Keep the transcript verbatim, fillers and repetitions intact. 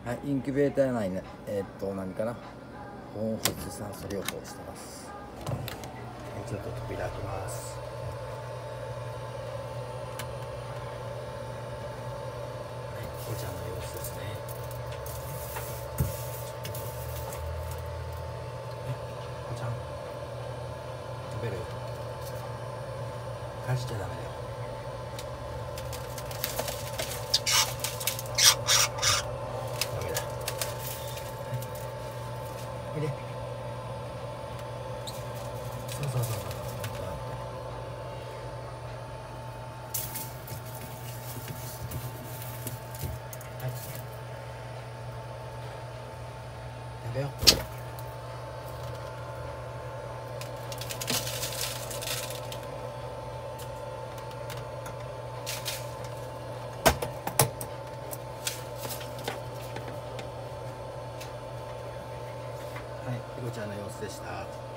はい、インキュベーター内ね、えー、っと何かな、温発酸素療法してます。はい、ちょっと扉開きます。はい、お茶の様子ですね。はい、お茶食べる？返しちゃダメだよ。ダメだ。おいで。そうそうそうそう。はい。食べよう。はい、ひこちゃんの様子でした。